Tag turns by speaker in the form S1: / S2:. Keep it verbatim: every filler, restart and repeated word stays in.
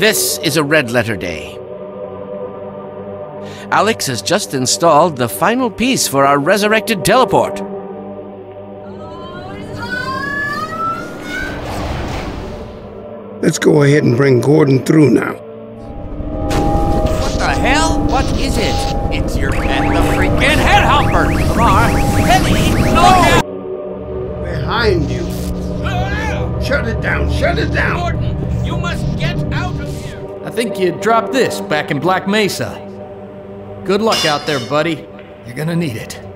S1: This is a red letter day. Alex has just installed the final piece for our resurrected teleport.
S2: Let's go ahead and bring Gordon through now.
S3: What the hell? What is it? It's your pet, the freaking headhopper! Come on! Penny! No!
S2: Behind you. Shut it down, shut it down!
S3: Gordon, you must get out of here!
S4: I think you dropped this back in Black Mesa. Good luck out there, buddy. You're gonna need it.